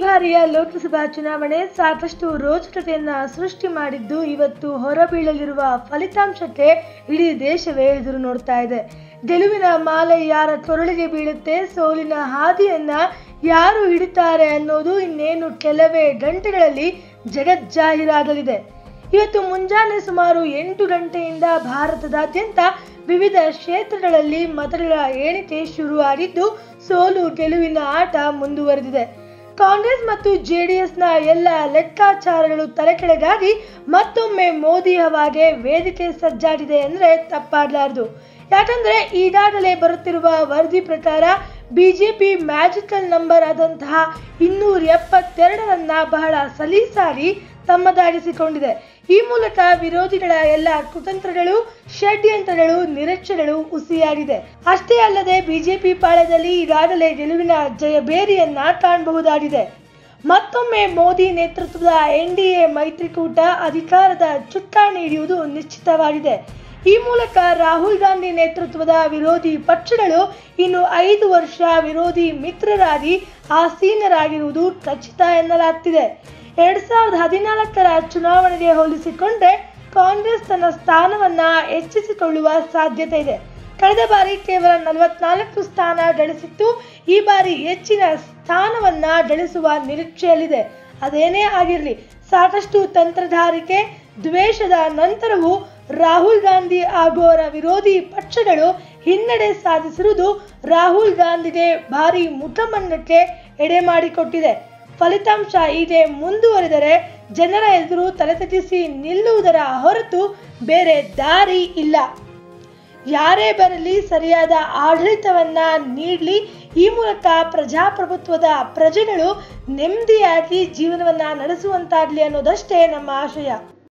ಬಾರಿಯ ಲೋಕಸಭಾ ಚುನಾವಣೆ ಸಾಕಷ್ಟು ರೋಚಕತೆಯನ್ನ ಸೃಷ್ಟಿ ಮಾಡಿದ್ದು ಇವತ್ತು ಹೊರಬೀಳಲಿರುವ ಫಲಿತಾಂಶಕ್ಕೆ ಇಡೀ ದೇಶವೇ ಎದುರು ನೋಡ್ತಾ ಇದೆ. ಗೆಲುವಿನ ಮಾಲೆ ಯಾರ ಕೊರಳಿಗೆ ಬೀಳುತ್ತೆ, ಸೋಲಿನ ಹಾದಿಯನ್ನ ಯಾರು ಹಿಡಿತಾರೆ ಅನ್ನೋದು ಇನ್ನೇನು ಕೆಲವೇ ಗಂಟೆಗಳಲ್ಲಿ ಜಗಜ್ಜಾಹೀರಾಗಲಿದೆ. ಇವತ್ತು ಮುಂಜಾನೆ ಸುಮಾರು 8 ಗಂಟೆಯಿಂದ ಭಾರತದಾದ್ಯಂತ ವಿವಿಧ ಕ್ಷೇತ್ರಗಳಲ್ಲಿ ಮತಗಳ ಎಣಿಕೆ ಶುರುವಾಗಿದ್ದು ಸೋಲು ಗೆಲುವಿನ ಆಟ ಮುಂದುವರೆದಿದೆ. ಕಾಂಗ್ರೆಸ್ ಮತ್ತು ಜೆಡಿಎಸ್ನ ಎಲ್ಲ ಲೆಕ್ಕಾಚಾರಗಳು ತಲೆಕೆಳಗಾಗಿ ಮತ್ತೊಮ್ಮೆ ಮೋದಿ ಹವಾಗೆ ವೇದಿಕೆ ಸಜ್ಜಾಗಿದೆ ಅಂದ್ರೆ ತಪ್ಪಾಗಲಾರದು. ಯಾಕಂದ್ರೆ ಈಗಾಗಲೇ ಬರುತ್ತಿರುವ ವರದಿ ಪ್ರಕಾರ ಬಿಜೆಪಿ ಮ್ಯಾಜಿಕಲ್ ನಂಬರ್ ಆದಂತಹ 272ರನ್ನ ಬಹಳ ಸಲೀಸಾಗಿ ತಮ್ಮದಾಗಿಸಿಕೊಂಡಿದೆ. ಈ ಮೂಲಕ ವಿರೋಧಿಗಳ ಎಲ್ಲ ಕುತಂತ್ರಗಳು, ಷಡ್ಯಂತ್ರಗಳು, ನಿರೀಕ್ಷೆಗಳು ಹುಸಿಯಾಗಿದೆ. ಅಷ್ಟೇ ಅಲ್ಲದೆ ಬಿಜೆಪಿ ಪಾಳ್ಯದಲ್ಲಿ ಈಗಾಗಲೇ ಗೆಲುವಿನ ಜಯಬೇರಿಯನ್ನ ಕಾಣಬಹುದಾಗಿದೆ. ಮತ್ತೊಮ್ಮೆ ಮೋದಿ ನೇತೃತ್ವದ ಎನ್ಡಿಎ ಮೈತ್ರಿಕೂಟ ಅಧಿಕಾರದ ಚುಕ್ಕಾಣಿ ಹಿಡಿಯುವುದು ನಿಶ್ಚಿತವಾಗಿದೆ. ಈ ಮೂಲಕ ರಾಹುಲ್ ಗಾಂಧಿ ನೇತೃತ್ವದ ವಿರೋಧಿ ಪಕ್ಷಗಳು ಇನ್ನು 5 ವರ್ಷ ವಿರೋಧಿ ಮಿತ್ರರಾಗಿ ಆಸೀನರಾಗಿರುವುದು ಖಚಿತ ಎನ್ನಲಾಗ್ತಿದೆ. 2014ರ ಚುನಾವಣೆಗೆ ಹೋಲಿಸಿಕೊಂಡ್ರೆ ಕಾಂಗ್ರೆಸ್ ತನ್ನ ಸ್ಥಾನವನ್ನ ಹೆಚ್ಚಿಸಿಕೊಳ್ಳುವ ಸಾಧ್ಯತೆ ಇದೆ. ಕಳೆದ ಬಾರಿ ಕೇವಲ 44 ಸ್ಥಾನ ಗಳಿಸಿತ್ತು. ಈ ಬಾರಿ ಹೆಚ್ಚಿನ ಸ್ಥಾನವನ್ನ ಗಳಿಸುವ ನಿರೀಕ್ಷೆಯಲ್ಲಿದೆ. ಅದೇನೇ ಆಗಿರಲಿ, ಸಾಕಷ್ಟು ತಂತ್ರಧಾರಿಕೆ, ದ್ವೇಷದ ನಂತರವೂ ರಾಹುಲ್ ಗಾಂಧಿ ಹಾಗೂ ಅವರ ವಿರೋಧಿ ಪಕ್ಷಗಳು ಹಿನ್ನಡೆ ಸಾಧಿಸಿರುವುದು ರಾಹುಲ್ ಗಾಂಧಿಗೆ ಭಾರಿ ಮುಖಭಂಗಕ್ಕೆ ಎಡೆ ಮಾಡಿಕೊಟ್ಟಿದೆ. ಫಲಿತಾಂಶ ಹೀಗೆ ಮುಂದುವರಿದರೆ ಜನರ ಎದುರು ತಲೆತಗ್ಗಿಸಿ ನಿಲ್ಲುವುದರ ಹೊರತು ಬೇರೆ ದಾರಿ ಇಲ್ಲ. ಯಾರೇ ಬರಲಿ ಸರಿಯಾದ ಆಡಳಿತವನ್ನ ನೀಡಲಿ, ಈ ಮೂಲಕ ಪ್ರಜಾಪ್ರಭುತ್ವದ ಪ್ರಜೆಗಳು ನೆಮ್ಮದಿಯಾಗಿ ಜೀವನವನ್ನ ನಡೆಸುವಂತಾಗ್ಲಿ ಅನ್ನೋದಷ್ಟೇ ನಮ್ಮ ಆಶಯ.